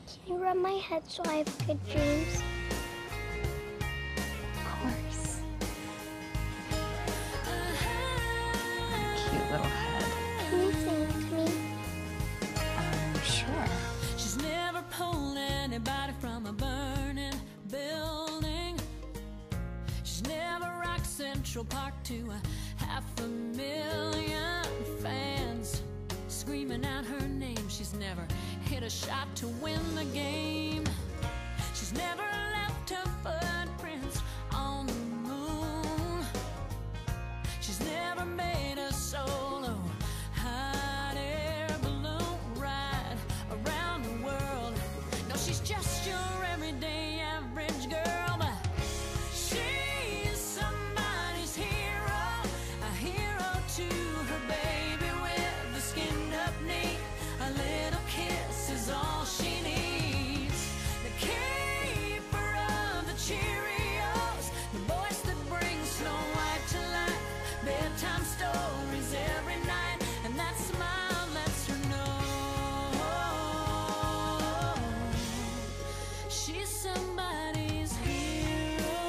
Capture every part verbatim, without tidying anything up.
Can you rub my head so I have good dreams? Of course. Cute little head. Can you sing it to me? Um, sure. She's never pulled anybody from a burning building. She's never rocked Central Park to a half a million fans screaming out her name. She's never hit a shot to win the game. She's never left her footprints on the moon. She's never made a solo hot air balloon ride around the world. No, she's just your everyday average girl, but she's somebody's hero, a hero to her baby with the skinned up knee. A little kiss is all she needs. The keeper of the Cheerios, the voice that brings Snow White to life. Bedtime stories every night, and that smile lets her know she's somebody's hero.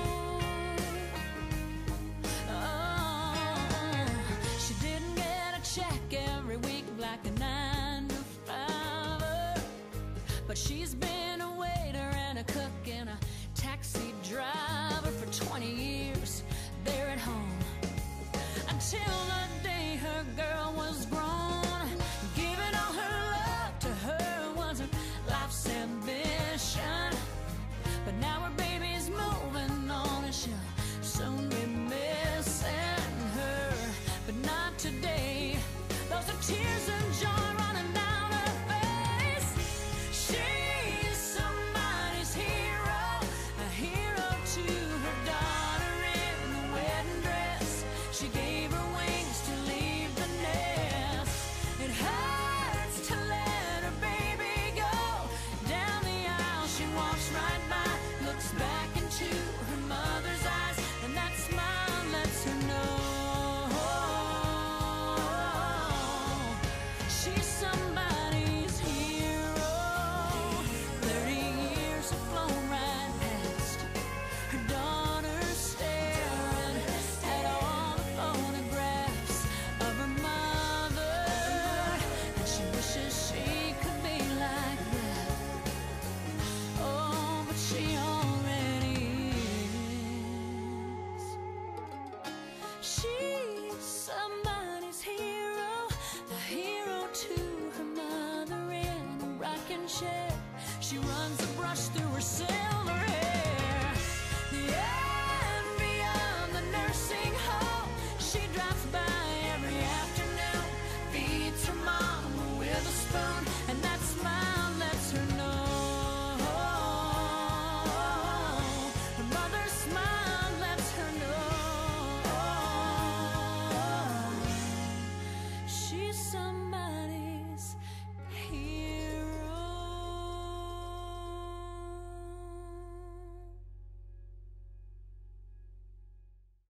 Oh, she didn't get a check every week like a nine to fiver, but she's been a waiter and a cook and a taxi driver for twenty years there at home, until the day her girl was grown. Giving all her love to her was her life's ambition, but now her baby's moving on and she'll soon be missing her, but not today. Those are tears of joy running down her face. She's somebody's hero, a hero to her daughter in the wedding dress. She gave her wings to leave the nest. It hurts to let her baby go. Down the aisle she walks right by, looks back into her mother's eyes, and that smile lets her know she's somebody's hero. Thirty years have flown right past, her daughter staring at all the photographs of her mother, and she wishes she could be like that. Oh, but she already is. She's somebody's hero, a hero to her mother in a rocking chair. She runs a brush through her silver hair.